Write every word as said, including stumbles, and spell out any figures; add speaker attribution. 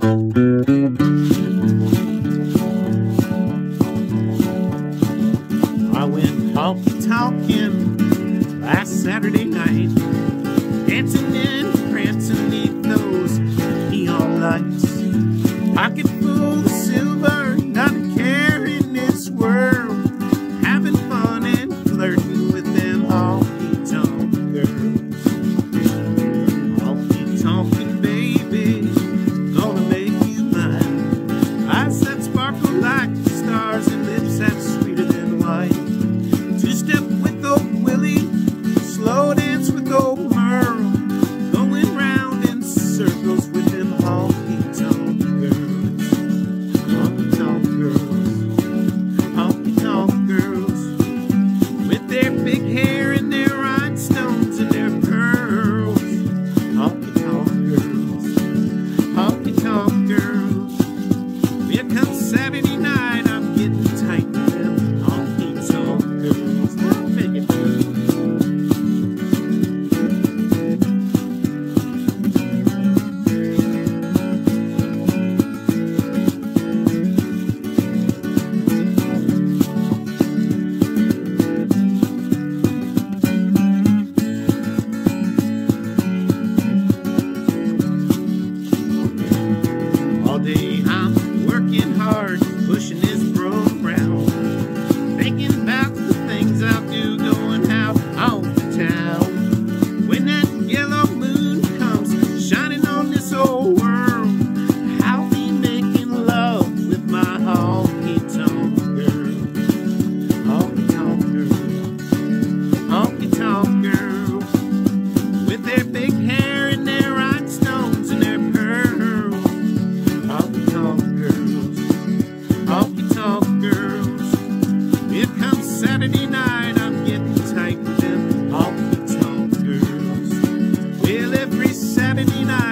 Speaker 1: I went honky-tonkin' last Saturday night, dancing and prancing neath those neon lights. Pocket full of silver, not a care in this world, having fun and flirting with them honky-tonk girls. Honky-tonkin', baby, gonna make you mine. Eyes that sparkle like stars and lips that sweeter than wine. Two-step with old Willie, slow dance with old Merle, going round in circles with them honky-tonk girls. Honky-tonk girls, honky-tonk girls, with their big hair and their rhinestones and their pearls. Honky-tonk girls, honky-tonk girls. Here comes Saturday night, I'm getting tight with them honky-tonk girls. I'll make it through. All day I'm working hard, pushing this bro around, thinking about the things I'll do going out on the town. When that yellow moon comes shining on this old world, I'll be making love with my honky-tonk girl. Honky-tonk girl, honky-tonk girl, with their big hair and their rhinestones and their pearls. Honky-tonk girls, honky-tonk girls. Here comes Saturday night, I'm getting tight with them honky-tonk girls. Well, every Saturday night